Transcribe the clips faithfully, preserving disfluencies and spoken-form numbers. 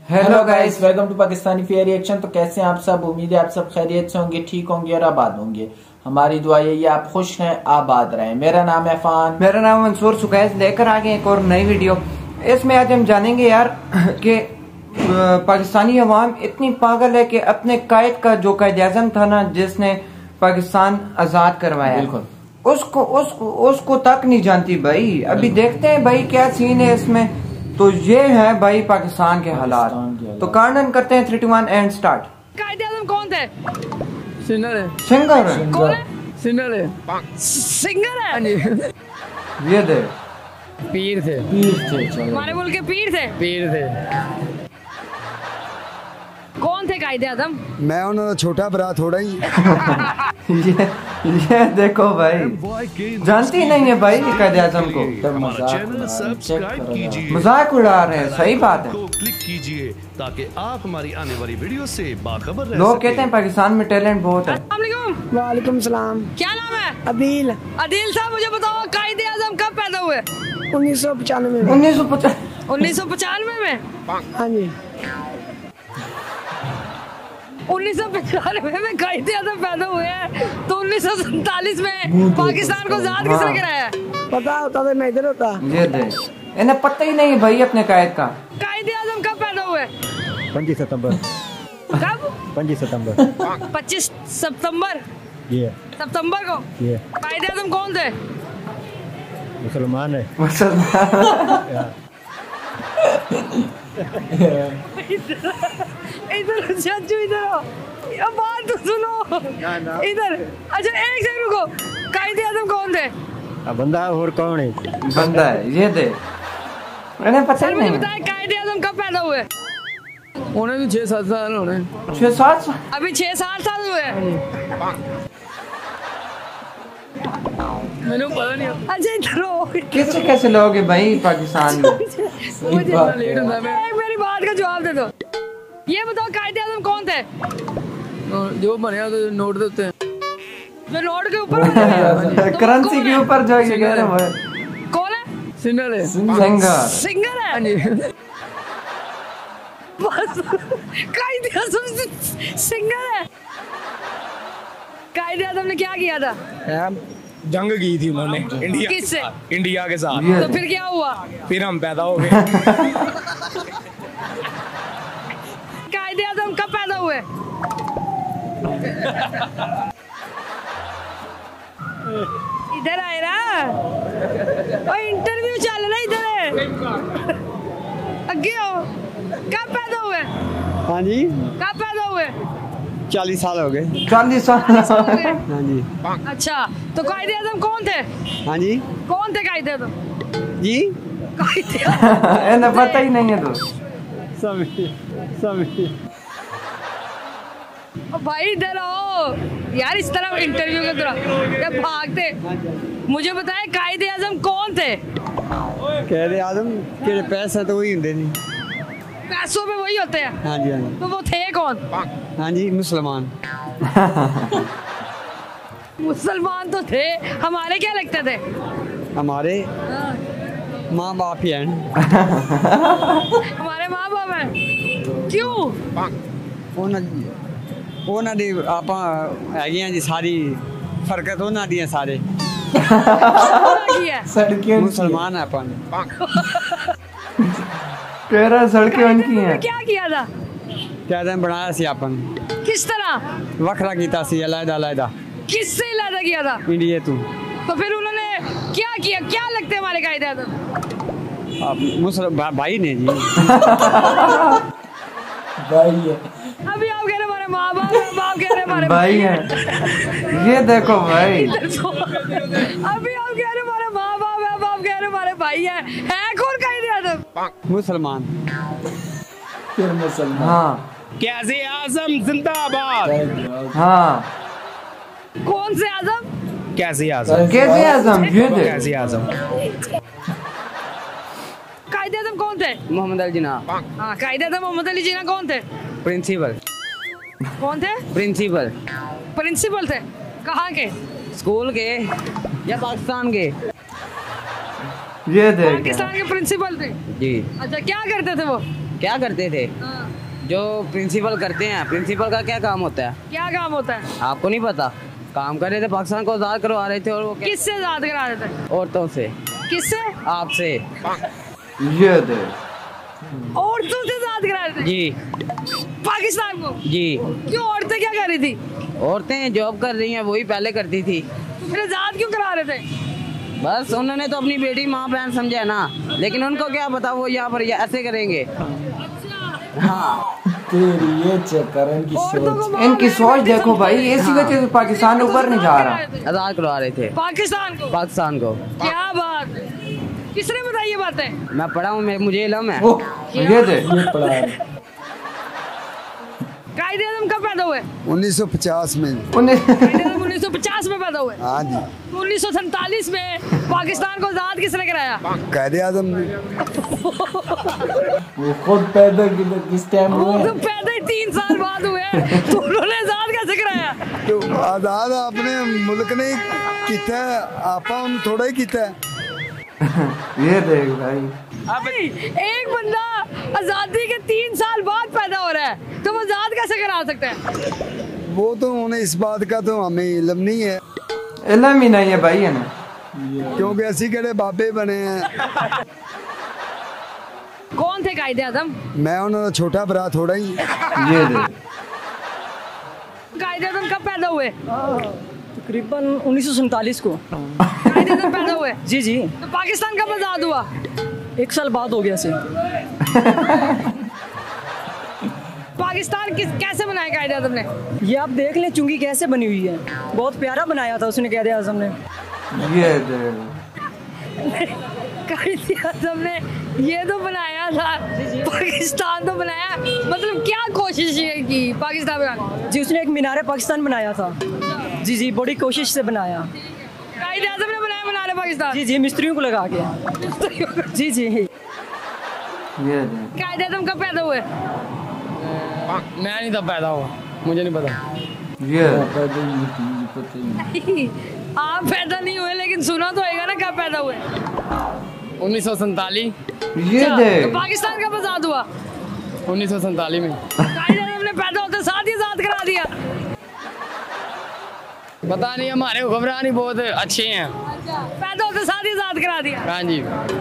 Hello guys, welcome to Pakistani fair reaction. तो कैसे हैं आप सब? उम्मीद है आप सब खैरियत से होंगे, ठीक होंगे और आबाद होंगे। हमारी दुआ यही है आप खुश हैं, आबाद रहें। मेरा नाम है फान। मेरा नाम मंसूर सुकैस। लेकर आ गए एक और नई वीडियो। इसमें आज हम जानेंगे यार कि पाकिस्तानी अवाम इतनी पागल है कि अपने कायद का जो कायद आज़म था ना, जिसने पाकिस्तान आजाद करवाया, बिल्कुल उसको उसको उसको तक नहीं जानती भाई। अभी देखते हैं भाई क्या सीन है इसमें। तो ये है भाई पाकिस्तान के हालात। तो कार्डन करते हैं three two one and start. Quaid Azam कौन थे? सिंगर है। सिंगर है? कौन है? सिंगर है। सिंगर है। ये दे पीर थे। पीर थे। चलो, हमारे मुल्क के पीर थे। पीर थे। कौन थे कायद आज़म? मैं उन्होंने छोटा भरा थोड़ा ही। ये ये देखो भाई, जानती नहीं है भाई कायद आज़म को। चैनल सब्सक्राइब कीजिए, मजाक उड़ा रहे हैं। सही बात है। को क्लिक कीजिए ताकि आप हमारी आने वाली वीडियो से बाखबर रह लोग सकें। कहते हैं पाकिस्तान में टैलेंट बहुत है। अस्सलाम वालेकुम। वालेकुम सलाम। क्या नाम है? अदील। अदील साहब, मुझे बताओ कायद आज़म कब पैदा हुए? उन्नीस सौ पचानवे में। उन्नीस सौ पचास उन्नीस सौ पचानवे में। हाँ जी। उन्नीस सौ पचानवे में कायद आज़म पैदा हुए हैं, तो उन्नीस सौ सैतालीस में पाकिस्तान को आजाद किसने कराया? पता होता तो मैं इधर होता। ये दे, इन्हें पता ही नहीं भाई अपने कायद का। कायद आज़म कब पैदा हुए? पच्चीस सितंबर। कब? पच्चीस सितंबर। पच्चीस सितंबर ये सितंबर को। ये कायद आज़म कौन थे? मुसलमान है। इधर चाचू, इधर आओ, ये बात तो सुनो। इधर अच्छा, एक सेकंड रुको। कायद आज़म कौन थे? अब बंदा और कौन है? बंदा है। ये दे, इन्हें पता सर ही मुझे नहीं। बताएं कायद आज़म कब पैदा हुए? उन्हें भी छह सात साल होने। छह सात साल? अभी छह सात साल हुए। मैंने पता नहीं। अच्छा इधर आओ। कैसे कैसे लोग हैं भाई पाकिस्तान में? मुझे लेट होता है मैं। एक मेरी बात का जवाब दे दो। ये बताओ कायद आज़म कौन थे? जो बने तो नोट देते हैं, जो नोट के ऊपर होते हैं। तो करेंसी कौन के है? ऊपर जो ये कह रहे हैं। कौन है? सिंगर है। सिंगर सिंगर है। हाँ जी। बस कायद आज़म सिंगर है। कायद आज़म ने क्या किया था? जंग की थी उन्होंने इंडिया के किससे? साथ, इंडिया के साथ। ये तो फिर क्या हुआ? फिर हम पैदा हो गए। कायद आज़म कब पैदा हुए? इधर आए ना, और इंटरव्यू चल रहा है। इधर है, आगे आओ। कब पैदा हुए? हाँ जी, कब पैदा हुए? चालीस साल हो गए। चालीस साल। हाँ जी। अच्छा, तो कायद आज़म कौन थे? हाँ जी। कौन थे कायद आज़म? जी कायद आज़म इन्हें पता ही नहीं है। तो सभी सभी ओ भाई इधर आओ यार, इस तरह इंटरव्यू के तरह क्या भागते? मुझे बताए कायद आज़म कौन थे? कह रहे आदम के पैसे तो वही होंगे थे। पैसों में वही होते हैं। हाँ जी हाँ जी। तो वो थे कौन? हाँ जी, मुसलमान। मुसलमान तो थे। हमारे क्या लगते थे? हमारे हाँ, माँ बाप ही हैं। हमारे माँ बाप हैं। क्यों? ਉਹਨਾਂ ਉਹਨਾਂ ਦੀ ਆਪਾਂ ਹੈਗੀਆਂ ਜੀ ਸਾਰੀ ਫਰਕਤ ਉਹਨਾਂ ਦੀਆਂ ਸਾਰੇ क्या किया? सड़कें मुसलमान है अपन। कह रहा सड़कें उनकी हैं। क्या किया था? कैदम बनाया सी अपन, किस तरह? वखरा कीता सी अलहदा अलहदा किससे इलादा किया था? इंडिया तू। तो फिर उन्होंने क्या किया? क्या लगते हैं हमारे कायदे आज़म? आप मुसलमान भा, भाई ने जी। भाई है। अभी आप कह रहे हमारे माँ बाप हैं, बाप कह रहे हमारे भाई है। ये देखो भाई, अभी आप कह रहे हमारे माँ बाप है, बाप कह रहे हमारे भाई है। है कौन कायदे आज़म? मुसलमान। फिर मुसलमान। हाँ कैसे आजम जिंदाबाद। हाँ। कौन से आज़म? कैसे आजम। कैसे आजम? ये दे, कैसे आजम। कायदे आज़म कौन थे? मोहम्मद अली जिन्ना। हाँ, कायदे आज़म मोहम्मद अली जिन्ना कौन थे? प्रिंसिपल। कौन थे? प्रिंसिपल प्रिंसिपल थे। कहाँ के? स्कूल के या पाकिस्तान के? ये देख पाकिस्तान के प्रिंसिपल थे। जी। अच्छा, क्या करते थे वो? क्या करते थे? जो प्रिंसिपल करते हैं। प्रिंसिपल का क्या काम होता है? क्या काम होता है? आपको नहीं पता? काम कर रहे थे, पाकिस्तान को आजाद करवा रहे थे। और वो किससे आजाद करा रहे थे? औरतों से। किससे? आपसे। ये दे औरतों से आजाद करा रहे थे जी। पाकिस्तान को? जी। क्यों? औरतें क्या कर रही थी? औरतें जॉब कर रही हैं, वही पहले करती थी। तो फिर आजाद क्यों करा रहे थे? बस उन्होंने तो अपनी बेटी माँ बहन समझा ना, लेकिन उनको क्या पता वो यहाँ पर ऐसे करेंगे। हाँ तेरी ये चक्कर इनकी सोच, इनकी सोच देखो भाई, इसी वजह से पाकिस्तान ऊपर नहीं जा रहा। आजाद करवा रहे थे पाकिस्तान को। पाकिस्तान को। क्या बात, किसने बताई ये बातें? मैं पढ़ा हूँ, मुझे इल्म है। ओ, ये दे ये पढ़ा है। कायदे आज़म कब पैदा हुए? उन्नीस सौ पचास में। उन्नीस सौ पचास में पैदा हुए। हाँ जी। उन्नीस सौ सैतालीस में पाकिस्तान को आजाद किसने कराया? कायदे आज़म ने। वो खुद पैदा किस टाइम वो हुए? तो पैदा ही तीन साल बाद हुए तो उन्होंने आजाद कैसे कराया? तो आजाद अपने मुल्क ने किया, आपा हम थोड़ा ही किया। ये देख भाई, अब एक बंदा आजादी के तीन साल बाद पैदा हो रहा है तो वो आजाद कैसे करा सकते हैं? वो तो उन्हें इस बात का तो हमें इल्म नहीं है। इल्म ही नहीं है भाई है ना, क्योंकि ऐसी कड़े बाबे बने हैं। कौन थे कायदे आज़म? मैं उन्होंने छोटा भरा थोड़ा ही। ये दे कायदे आज़म कब पैदा हुए? तकरीबन उन्नीस सौ सैतालीस को। कायदे आज़म पैदा हुए? जी जी। तो पाकिस्तान कब आजाद हुआ? एक साल बाद हो गया से। पाकिस्तान किस कैसे बनाया कायदे आज़म ने? ये आप देख लें चुंगी कैसे बनी हुई है, बहुत प्यारा बनाया था उसने कायदे आज़म ने। ये दे कायदे आज़म ने ये तो बनाया था, पाकिस्तान तो बनाया, मतलब क्या कोशिश की पाकिस्तान बनाने? जी उसने एक मीनार पाकिस्तान बनाया था। जी जी बड़ी कोशिश से बनाया। कायदे आज़म ने बनाया मीनार पाकिस्तान? जी जी मिस्त्रियों को लगा के। जी जी। ये दे कायदे आज़म कब पैदा हुए? मैं नहीं तब पैदा हुआ, मुझे नहीं पता। ये पैदा ही नहीं थी, पता ही नहीं। आप पैदा नहीं हुए लेकिन सुना तो होगा ना कब पैदा हुए? उन्नीस सौ सैतालीस। ये दे तो पाकिस्तान कब आजाद हुआ? उन्नीस सौ सैतालीस में। कायदे आज़म ने पैदा होते साथ ही आजाद करा दिया। पता नहीं, हमारे हुक्मरान ही बहुत अच्छे हैं। पैदा होते साथ ही आजाद करा दिया। हाँ जी।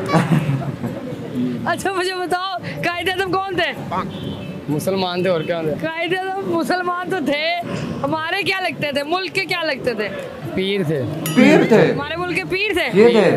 अच्छा मुझे बताओ कायदे आज़म कौन थे? मुसलमान थे और क्या थे? कायदे आज़म मुसलमान तो थे, हमारे क्या लगते थे, मुल्क के क्या लगते थे? पीर थे। पीर थे। हमारे मुल्क के पीर थे। ये दे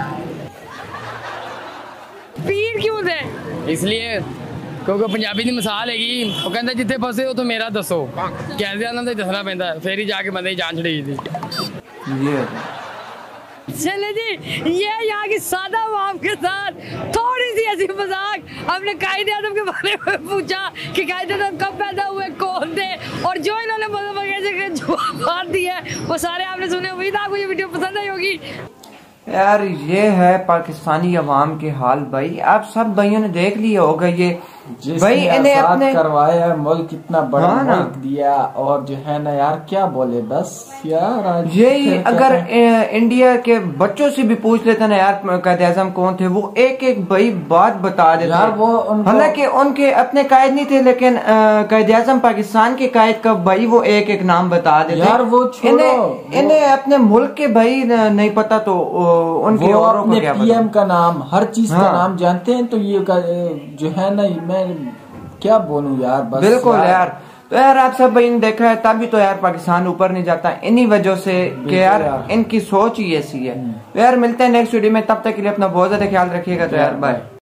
पीर क्यों थे? इसलिए क्योंकि पंजाबी की मिसाल हैगी, वो कहते जिथे फसे हो तो मेरा दसो, कैदे आज़म तो दसना पैंदा, फिर ही जाके बंदे की जान छड़ी थी। ये चले जी, ये यहाँ की सादा आवाम के साथ थोड़ी सी ऐसी मजाक हमने कायदे आज़म के बारे में पूछा कि कायदे आज़म कब पैदा हुए, कौन थे, और जो इन्होंने मतलब जवाब दिए वो सारे आपने सुने। उम्मीद आपको ये वीडियो पसंद आई होगी। यार ये है पाकिस्तानी अवाम के हाल भाई, आप सब भाइयों ने देख लिया होगा। ये भाई इन्हें अपने करवाया है, मुल्क कितना बड़ा हाँ मुल्क दिया, और जो है ना यार क्या बोले, बस यार यही अगर ए, इंडिया के बच्चों से भी पूछ लेते ना यार कायदे आज़म कौन थे, वो एक एक भाई बात बता देते यार। वो हालांकि उनके अपने कायद नहीं थे, लेकिन कायदे आज़म पाकिस्तान के कायद का भाई वो एक एक नाम बता देते यार। वो इन्हें इन्हें अपने मुल्क के भाई नहीं पता तो उनके औरों को क्या पता। पीएम का नाम, हर चीज हाँ। का नाम जानते हैं, तो ये जो है ना, मैं क्या बोलूं यार, बस बिल्कुल यार, यार। तो यार आप सब भाई ने देखा है, तभी तो यार पाकिस्तान ऊपर नहीं जाता, इन्हीं वजह से कि यार, यार इनकी सोच ही ऐसी है। तो यार मिलते हैं नेक्स्ट वीडियो में, तब तक के लिए अपना बहुत ज्यादा ख्याल रखिएगा। तो यार बाय।